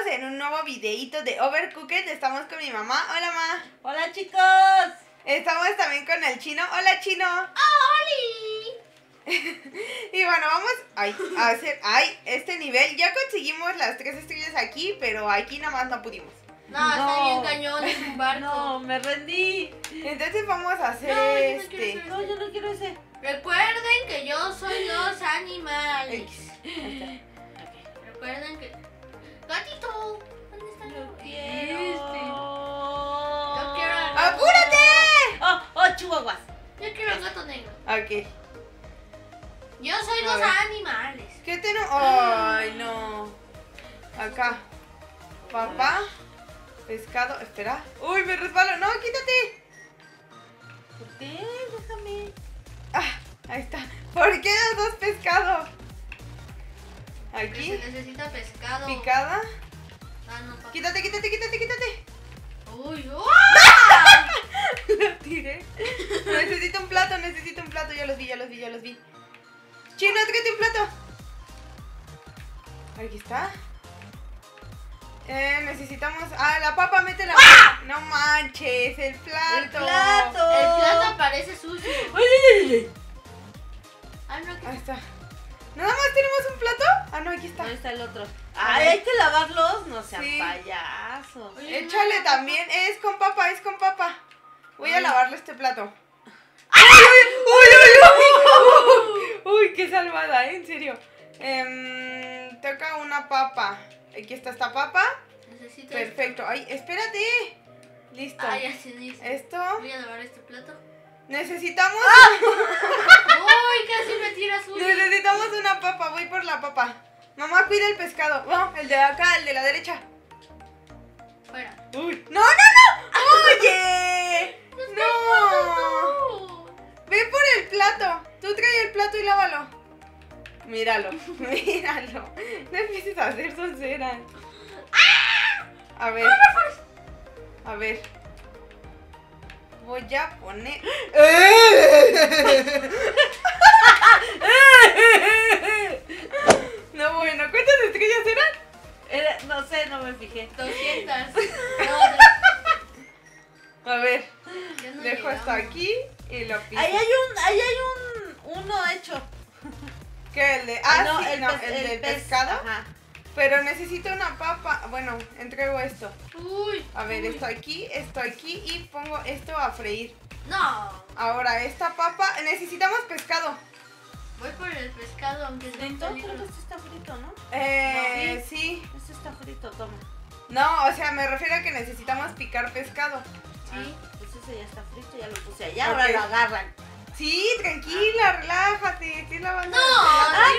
en un nuevo videito de Overcooked. Estamos con mi mamá. Hola, ma. Hola, chicos. Estamos también con el chino. Hola, chino. ¡Holi! Y bueno, vamos a hacer este nivel. Ya conseguimos las 3 estrellas aquí, pero aquí nada más no pudimos. No, está bien cañón, es un barco. No, me rendí. Entonces vamos a hacer No, yo no quiero ese. Recuerden que yo soy los animales. X. Ahí Recuerden que... Gatito, ¿dónde está Yo el quiero. Yo quiero al está. gato. ¡Apúrate! Oh, chihuahuas. Yo quiero al gato negro. Ok. Yo soy A los ver. animales. ¿Qué tenemos? Ay, no. Acá. Papá. Pescado. Espera. Uy, me resbalo. No, quítate. ¿Por qué? Déjame. Ah, ahí está. ¿Por qué los dos pescados? Que Aquí. se necesita pescado. Picada. Ah, no, papá. Quítate. Uy, Lo tiré. Necesito un plato. Ya los vi. Chino, tráete un plato. Aquí está. Necesitamos... la papa, métela. No manches, el plato. El plato. el plato parece sucio. Ay. Ah, no, Ahí que... está. ¿Nada más tenemos un plato? Ah, no, aquí está. Ahí está el otro. A Ay, ver. hay que lavarlos. No sean Sí. payasos. Oye, Échale no, también. Es con papa. Voy a Ay. lavarle este plato. Uy, qué salvada, en serio. Toca una papa. Aquí está esta papa. Necesito Perfecto. Ay, espérate. Listo. Ah, ya se dice. Esto. Voy a lavar este plato. Necesitamos. Uy, casi me tiras uno. Necesitamos una papa. Voy por la papa. Mamá, cuida el pescado. No, el de acá, el de la derecha. Fuera. Uy. No. Oye. No. Ve por el plato. Tú trae el plato y lávalo. Míralo. No empieces a hacer sonceras. A ver. Voy a poner... No, bueno, ¿cuántas estrellas eran? No sé, no me fijé. 200. A ver, Ya no dejo esto llegamos. aquí y lo piso. Ahí hay uno hecho. ¿Qué? ¿El de...? No, sí, el no, pez- el del pez. pescado. Ajá. Pero necesito una papa. Bueno, entrego esto. Uy. A ver, uy. esto aquí y pongo esto a freír. No. Ahora, esta papa... Necesitamos pescado. Voy por el pescado, aunque sea un Frito, creo que peligro. este está frito, ¿no? Sí. Este está frito, toma. No, o sea, me refiero a que necesitamos picar pescado. Sí. Pues ese ya está frito, ya lo puse allá, Ok. ahora lo agarran. Sí, tranquila, relájate. Estoy lavando. No. Ah,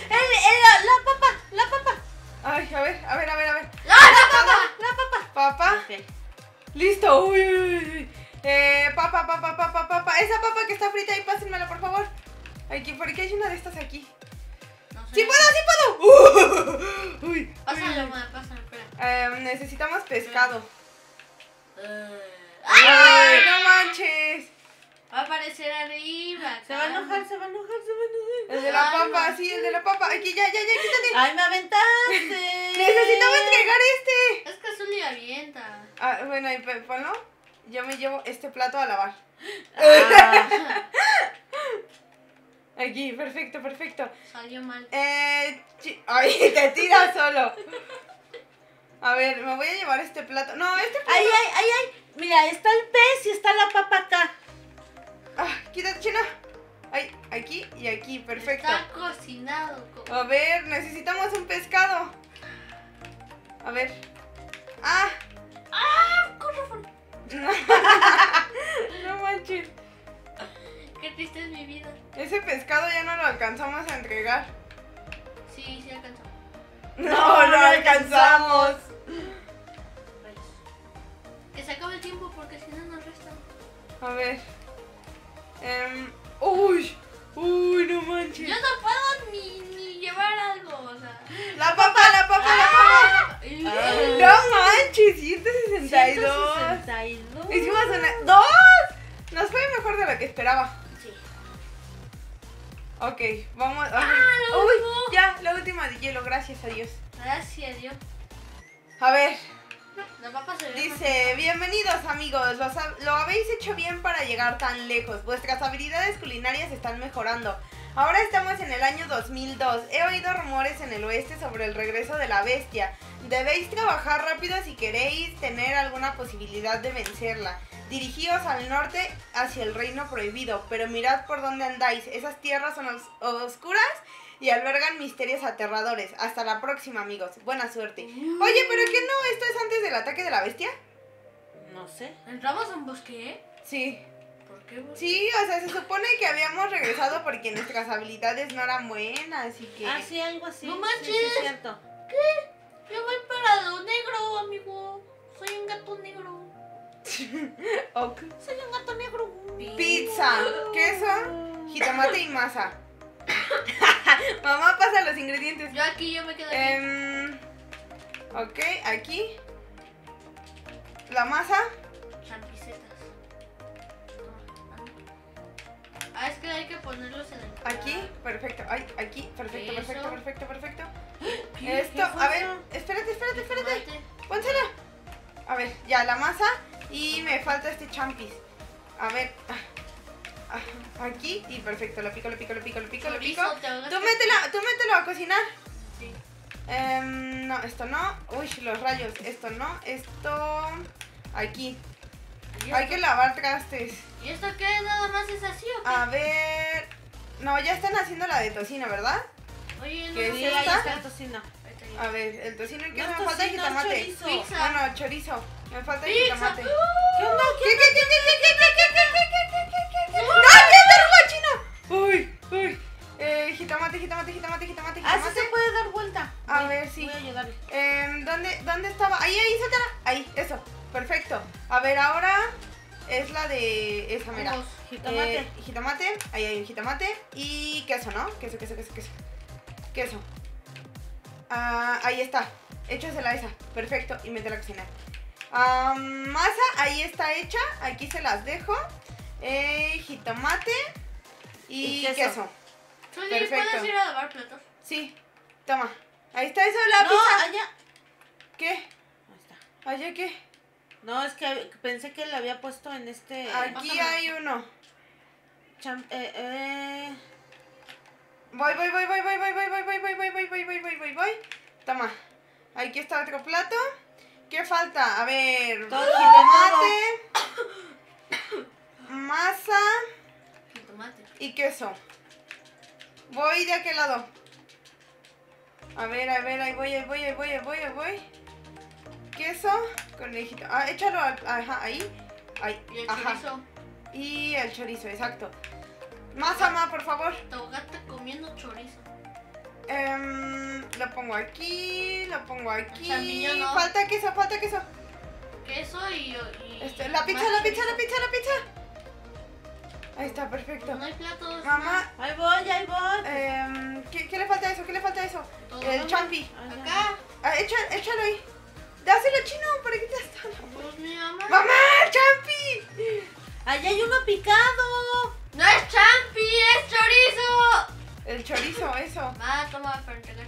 la papa. Ay, a ver. ¡La papa! La papa. Papa. Ok. Listo. Uy. Papa. Esa papa que está frita ahí, pásenmela, por favor. Aquí, porque hay una de estas aquí. No sé. ¡Sí puedo! Uy. Pásalo, ma, pásalo, espera. Necesitamos pescado. ¡Ay! ¡Ay, no manches! Va a aparecer arriba. Se va a enojar. El de la Ay, papa, no. sí, el de la papa. Aquí, ya, quítate. Ay, me aventaste. Necesitaba entregar este. Es que Azul le avienta. Bueno, ahí ponlo. Yo me llevo este plato a lavar. Ah, Aquí, perfecto. Salió mal. Ay, te tiras solo. A ver, me voy a llevar este plato. No, este plato. ay. Mira, está el pez y está la papa acá. Quítate, Chino. Ay, aquí y aquí, perfecto. Está cocinado. A ver, necesitamos un pescado. A ver. Corre, corre. No manches. Qué triste es mi vida. Ese pescado ya no lo alcanzamos a entregar. Sí, alcanzó. No, lo alcanzamos. Rayos. Que se acabe el tiempo porque si no nos restan. A ver. Uy, no manches. Yo no puedo ni llevar algo, o sea. La papa. Ay. No manches, 162. 162. Hicimos una... ¡Dos! Nos fue mejor de lo que esperaba. Sí. Ok, vamos. lo Uy, último. ya, la última de hielo, gracias a Dios. Gracias, Dios. A ver, La papa se ve dice, bienvenidos amigos, lo habéis hecho bien para llegar tan lejos. Vuestras habilidades culinarias están mejorando. Ahora estamos en el año 2002. He oído rumores en el oeste sobre el regreso de la bestia. Debéis trabajar rápido si queréis tener alguna posibilidad de vencerla. Dirigíos al norte hacia el reino prohibido, pero mirad por dónde andáis. Esas tierras son oscuras y albergan misterios aterradores. Hasta la próxima, amigos. Buena suerte. Oye, ¿pero qué no? ¿Esto es antes del ataque de la bestia? No sé. ¿Entramos a un bosque? Sí. ¿Por qué bosque? Sí, o sea, se supone que habíamos regresado porque nuestras habilidades no eran buenas, así que... Ah, sí, algo así. ¡No Sí, manches! sí, es cierto. Yo voy para lo negro, amigo. Soy un gato negro. Ok. Soy un gato negro. Pizza, queso, jitomate y masa. Mamá, pasa los ingredientes. Yo aquí, yo me quedo aquí. Ok, aquí. La masa. Champicetas. Ah, es que hay que ponerlos en el... Aquí, perfecto. Ay, aquí, perfecto, Queso. perfecto, perfecto, perfecto. ¿Qué? Esto, ¿Qué fue a ver, eso? espérate. Tomate. Pónsela. A ver, ya, la masa. Y me falta este champis. A ver. Aquí, y perfecto. Lo pico. Chorizo, te ahogaste. Tú mételo a cocinar. Sí. No, esto no. Uy, los rayos. Esto no. Esto. Aquí. ¿Y Hay esto? que lavar trastes. ¿Y esto qué? ¿Nada más es así o qué? A ver. No, ya están haciendo la de tocino, ¿verdad? Oye, no ¿qué sé. Sí, es ahí esta? está el tocino. Ahí está ya. A ver, el tocino y que No me es falta tocino, es jitomate. chorizo. Pizza. Bueno, chorizo. Me falta Pizza. jitomate. ¿Qué onda? ¿Qué? ¡No, ya está chino! Uy. Jitomate. Ah, sí se puede dar vuelta. A Voy- ver, sí. Voy a ayudarle. ¿Dónde estaba? Ahí, suéltala. Ahí, eso. Perfecto. A ver, ahora es la de esa, mira. Vamos. Jitomate. Jitomate. Ahí hay un jitomate. Y queso, ¿no? Queso. Ah, ahí está. Échasela esa. Perfecto. Y métela a cocinar. Masa, ahí está hecha. Aquí se las dejo. Jitomate y Y queso. queso. Zuli, Perfecto. ¿puedes ir a lavar platos? Sí. Toma. Ahí está eso, la No, pizza. allá. ¿Qué? Ahí está. ¿Allá qué? No, es que pensé que le había puesto en este... Aquí pásame. hay uno. cham- Voy. Toma. Aquí está otro plato. ¿Qué falta? A ver, Todo, jitomate, masa Y tomate. y queso. Voy de aquel lado. A ver, ahí voy. Queso con el jitomate. Ah, échalo ajá, ahí. Ahí, Y el ajá. chorizo. Y el chorizo, exacto. Masa, ma, por favor. Te ahogaste comiendo chorizo. Lo pongo aquí, Champiñón, ¿no? Falta queso. Queso y La pizza. más chorizo. Ahí está, perfecto. No hay platos. Mamá, Ahí voy. ¿qué le falta a eso? Todo. El champi. Acá. Échalo ahí. Dáselo chino, ¿para qué te estás dando? Pues mi mamá. ¡Mamá, champi! Allá hay uno picado. No es champi, es chorizo. El chorizo, eso. Va, toma para entregar.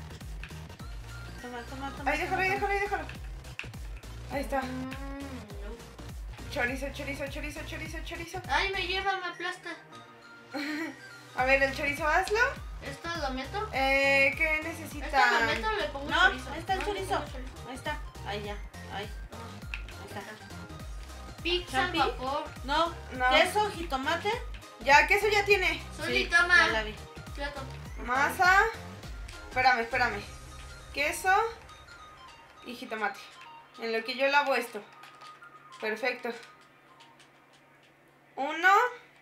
Toma. Ahí, déjalo. Ahí está. No. Chorizo. Ay, me lleva, me aplasta. A ver, el chorizo hazlo. ¿Esto lo meto? ¿Qué ¿Esto necesita? lo meto o le pongo No, chorizo? ahí está el No, chorizo. le pongo chorizo. Ahí está. Ahí ya. Ahí Toma. está. Pizza al ¿Champi? vapor. No. No. Queso, jitomate. Ya, queso ya tiene. Zuli, Sí, toma. ya la vi. Plato. Masa. Espérame. Queso y jitomate. En lo que yo lavo esto. Perfecto. 1,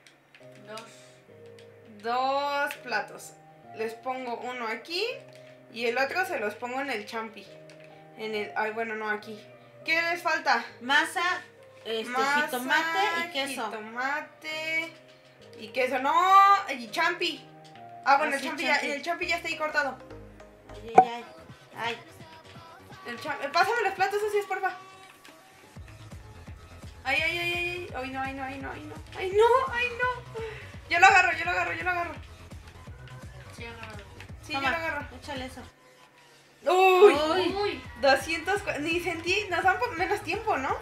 2 platos. Les pongo uno aquí y el otro se los pongo en el champi. Ay, bueno, no aquí. ¿Qué les falta? Masa, Masa, jitomate y queso. Jitomate y queso. No, y champi. Ah, bueno, Ah, sí, el champi ya está ahí cortado. Ay. Pásame los platos así, porfa. Ay. Ay, no. Yo lo agarro. Sí, agárralo. Sí, Toma, yo lo agarro. Échale eso. Uy, Uy. 200, ni sentí, nos dan menos tiempo, ¿no?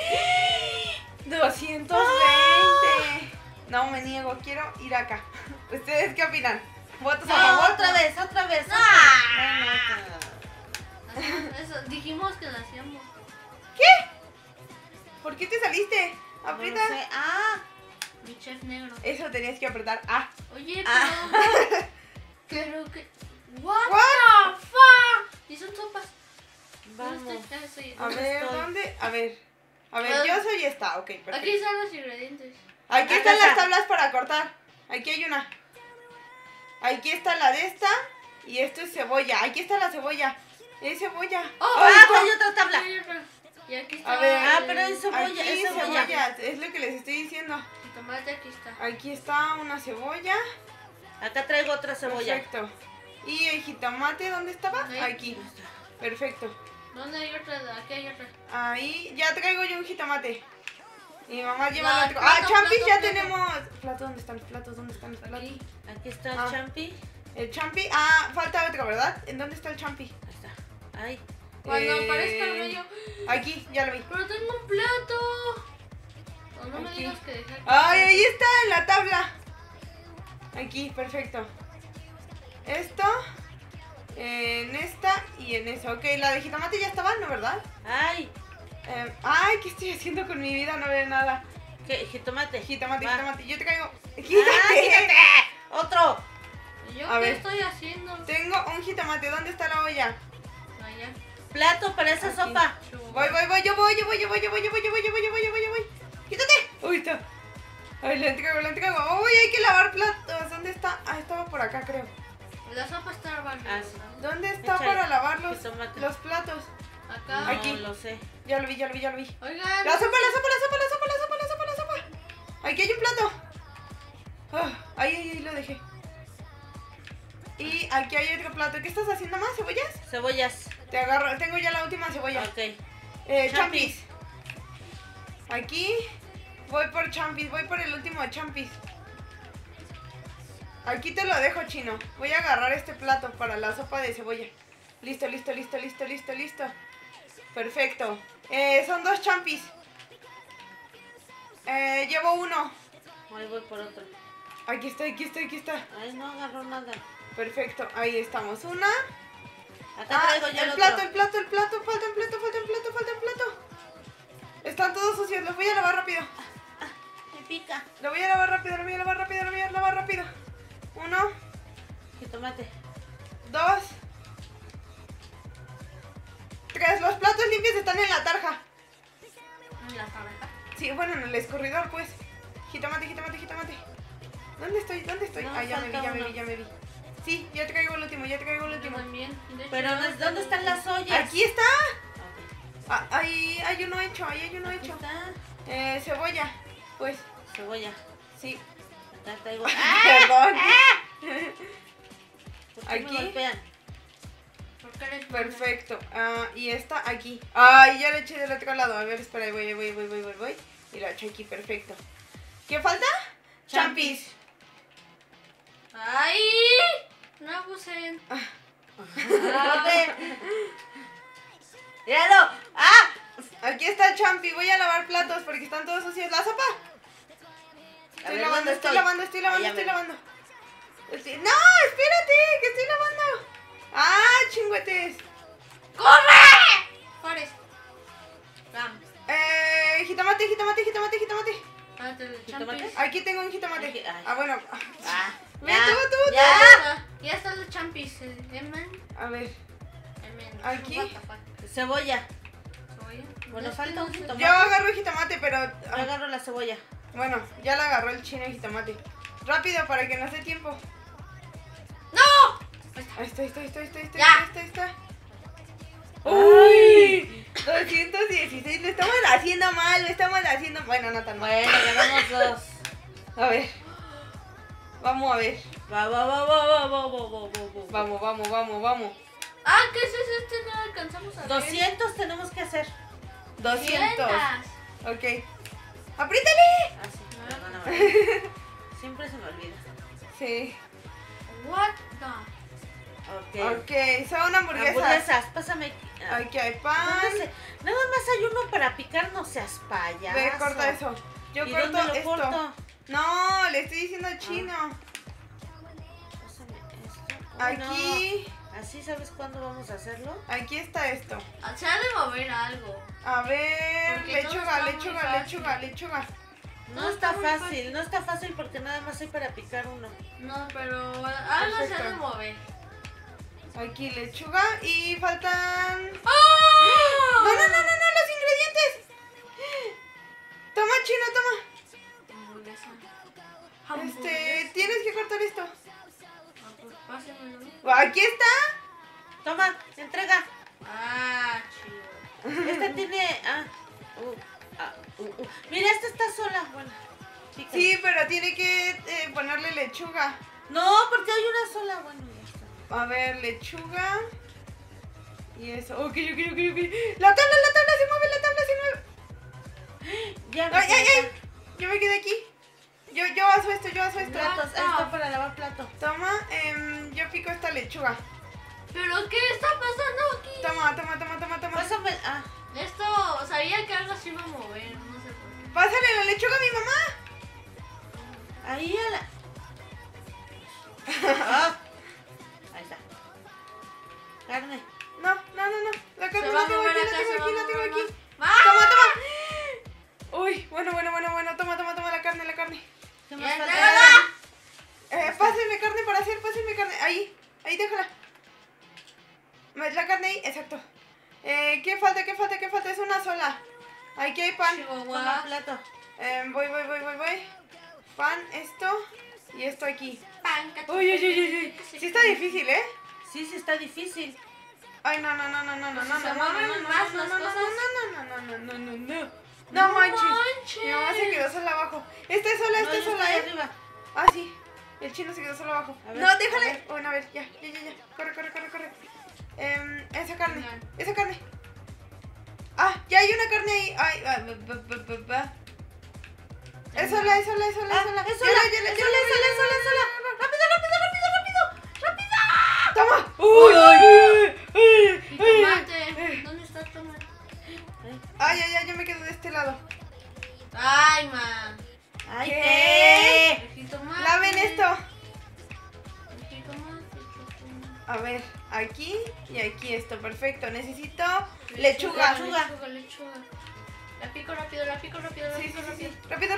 220. No me niego, quiero ir acá. ¿Ustedes qué opinan? ¿Votos a favor? Otra vez. Eso, dijimos que lo hacíamos. ¿Por qué te saliste? No Aprieta. lo sé. Mi chef negro. Eso tenías que apretar. Ah. Oye, Ah. pero que. What What? the fuck? Y son sopas. Vamos. ¿Dónde estoy? Estoy- A ver, estoy? ¿dónde? A ver, yo soy esta, ok, perfecto. Aquí están los ingredientes. Aquí Acá están las está. tablas para cortar. Aquí hay una. Aquí está la de esta. Y esto es cebolla. Aquí está la cebolla. Es cebolla. Oh, Ay, Hay otra tabla. Y aquí está. A ver. Ah, pero es cebolla, aquí es cebolla. cebolla. Es lo que les estoy diciendo. El tomate aquí está. Aquí está una cebolla. Acá traigo otra cebolla. Perfecto. Y el jitomate, ¿dónde estaba? Ahí. Aquí. Perfecto. ¿Dónde hay otra? Aquí hay otra. Ahí. Ya traigo yo un jitomate. Y mi mamá lleva No, el otro. Ah, plato, champis plato, ya plato. tenemos. ¿Plato? ¿Dónde están los platos? ¿Dónde están los platos? Aquí. Aquí está el Ah. champi. El champi. Ah, falta otro, ¿verdad? ¿En dónde está el champi? Ahí está. Ahí. Cuando aparezca el medio. Aquí, ya lo vi. Pero tengo un plato. O no me Aquí. digas que dejé aquí. ¡Ay, ahí está en la tabla! Aquí, perfecto. Esto, en esta y en esa. Ok, la de jitomate ya estaba, ¿no, verdad? Ay. Ay, ¿qué estoy haciendo con mi vida? No veo nada. ¿Qué? Jitomate. Jitomate, Va. jitomate. Yo traigo. Ah, ¡Quítate! quítate. Otro. ¿Y yo A qué ver. estoy haciendo? Tengo un jitomate. ¿Dónde está la olla? Allá. Plato para esa Aquí. sopa. Voy. Yo voy. ¡Quítate! Uy, está. Ay, la entrego. Uy, hay que lavar platos. ¿Dónde está? Ah, estaba por acá, creo. La sopa está hervando. Ah, sí. ¿Dónde está Échale. para lavar Jitomate. los platos? Acá. No Aquí. lo sé. Ya lo vi. Oigan. La sopa. Aquí hay un plato. Ah, ahí lo dejé. Y aquí hay otro plato. ¿Qué estás haciendo más? ¿Cebollas? Cebollas. Te agarro. Tengo ya la última cebolla. Ok. Champis. Aquí. Voy por champis. Voy por el último champis. Aquí te lo dejo, chino. Voy a agarrar este plato para la sopa de cebolla. Listo. Perfecto. Son 2 champis. Llevo uno. Ahí voy por otro. Aquí está. Ay, no agarró nada. Perfecto, ahí estamos. Una. Acá traigo yo el otro. plato. Falta un plato. Están todos sucios, los voy a lavar rápido. Me pica. Lo voy a lavar rápido. 1, Jitomate. 2, 3. Los platos limpios están en la tarja. En la pareja. Sí, bueno, en el escurridor, pues. Jitomate. ¿Dónde estoy? No, Ah, ya falta me uno. vi. Sí, ya traigo el último. Yo también. De hecho, Pero ¿dónde están las ollas? Aquí está. Ok. Ah, ahí hay uno hecho. Aquí está. Cebolla. Pues, Cebolla. sí. Acá traigo. Perdón. ¿Por qué Aquí. me golpean? ¿Por qué eres Perfecto. Y esta aquí. Ay, ya la eché del otro lado. A ver, espera, ahí voy. Y la eché aquí, perfecto. ¿Qué falta? Champis. ¡Ay! No abusen. ¿Dónde? ¡Míralo! ¡Ah! Aquí está el champi. Voy a lavar platos porque están todos sucios. ¿La sopa? A ver, ¿dónde Estoy estoy? lavando. Ya ¡No! me- ¡Espérate! ¡Que estoy lavando! ¡Ah, chingüetes! ¡Corre! Forest. Vamos. Jitomate. Ah, te lo ¿Jitomate? champis. Aquí tengo un jitomate. Aquí, ay. Ah, bueno. Ah, Ve ya, tú. ya. Ya están los champis. A ver. Emen. Aquí. What the fuck. Cebolla. Cebolla. Bueno, No, falta no un sé. jitomate. Yo agarro el jitomate, pero... Yo agarro la cebolla. Bueno, ya la agarró el chino el jitomate. Rápido, para que nos dé tiempo. ¡No! Ahí está. Ya. ¡Uy! 216, lo estamos haciendo mal, Bueno, no tan mal. Bueno, agarramos dos. A ver. Vamos a ver. Va. Vamos. Ah, ¿qué es eso? Este no alcanzamos a ver. 200 tenemos que hacer. 200. 200. Ok. ¡Apriétale! Ah, sí. Perdóname. Siempre se me olvida. Sí. What the? Ok. Ok, son hamburguesas. Hamburguesas, pásame. Aquí hay pan. Nada más hay uno para picar, no seas payaso. Ve, corta eso. Yo ¿Y corto dónde lo esto. corto? No, le estoy diciendo al chino. Pásame esto. Aquí. No. ¿Así sabes cuándo vamos a hacerlo? Aquí está esto. Se ha de mover algo. A ver, Porque todo lechuga, está muy lechuga, fácil. lechuga, lechuga. No No, está está muy fácil, no está fácil porque nada más hay para picar uno. No, pero algo se ha de Perfecto. mover. Aquí lechuga y faltan... ¡Oh! No, los ingredientes. Toma, chino, toma. Hamburguesa. Tienes que cortar esto. Ah, pues pásemelo. Aquí está. Toma, entrega. Ah, chido. Esta tiene. Mira, esta está sola. Bueno, pícale. Sí, pero tiene que ponerle lechuga. No, porque hay una sola. Bueno, ya está. A ver, lechuga. Y eso. Ok. La tabla se mueve, Ya Ay. Yo me quedé aquí. Yo hago esto. Platos, esto para lavar plato. Toma, yo pico esta lechuga. ¿Pero qué está pasando aquí? Toma. Pásame. Esto, sabía que algo se iba a mover, no sé por qué. Pásale la lechuga a mi mamá. Ahí a la. Ahí está. Carne. No. La carne Se va la a tengo mover aquí, acá, se va a la tengo mover aquí. más. Toma. Uy, bueno. Toma la carne. ¿Qué Ya, más falta? ya. Pásenme carne para hacer, Ahí, déjala. La carne ahí, exacto. ¿Qué falta? Es una sola. Aquí hay pan. Toma Chihuahua. plato. Voy. Pan, esto y esto aquí. Pan, Uy. Sí está difícil, ¿eh? Sí, está difícil. Ay, no. Se mueven más las cosas. No manches. Mi mamá se quedó sola abajo. Esta es sola, No, yo estoy arriba. Ah, sí. El chino se quedó solo abajo. A ver, No, déjale. a ver. Bueno, a ver, ya. Corre. Esa carne. Ah, ya hay una carne ahí. Ay, Es sola. Es sola. ¡Rápido! ¡Toma! Y tomate. ¿Dónde está el tomate? Ay, yo me quedo de este lado. Ay, man. Ay, ¿Qué? El jitomate. Laven esto. El jitomate, chocolate. A ver, aquí y aquí esto, perfecto. Necesito lechuga. Lechuga. La pico rápido. Sí. rápido. Rápido.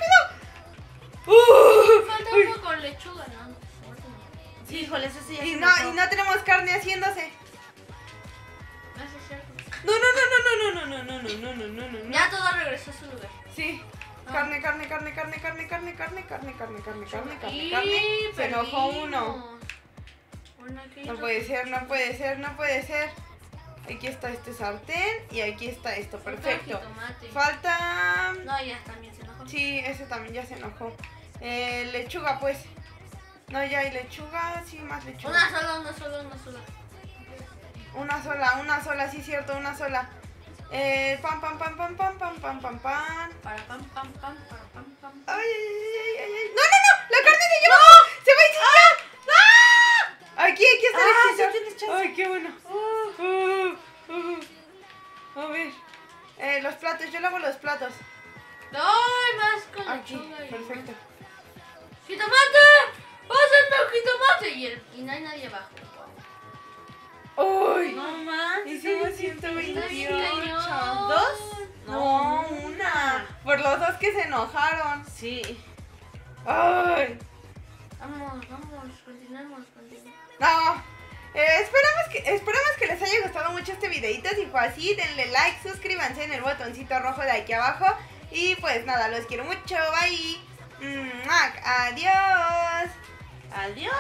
Falta Uy. uno con lechuga, ¿no? Sí, híjole, eso sí ya Y se no, me y no tenemos carne haciéndose. Eso es cierto. No. Ya todo regresó a su lugar. Sí. Ah. Carne. Y Se enojó uno. perdimos. No puede ser. Aquí está este sartén y aquí está esto, perfecto. Falta... No, ya también se enojó. Sí, ese también ya se enojó. Lechuga, pues. No, ya hay lechuga, sí, más lechuga. Una sola. Una sola, sí, cierto, una sola. Pan. Para pam. Ay. No, la carne se llevó. Se va a incendiar. Aquí está el sí extintor. tienes chance. Ay, qué bueno. A ver. Los platos, yo lavo los platos. ¡Ay, más con Aquí, lechuga! perfecto. ¡Jitomate! ¡Pásenme el jitomate! Y no hay nadie abajo. Uy. No manches. Hicimos Está bien 128. cañón. ¿Dos? No, una. Por los dos que se enojaron. Sí. Ay. Vamos, continuemos. No. Esperamos que les haya gustado mucho este videito. Si fue así, denle like, suscríbanse en el botoncito rojo de aquí abajo. Y pues nada, los quiero mucho. Bye. Adiós. Adiós.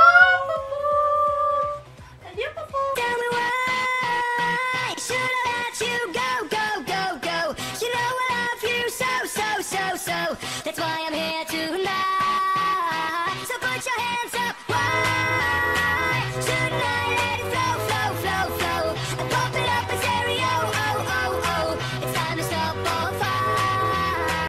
Adiós, papá. Tell me why should I let you go? You know I love you so. That's why I'm here.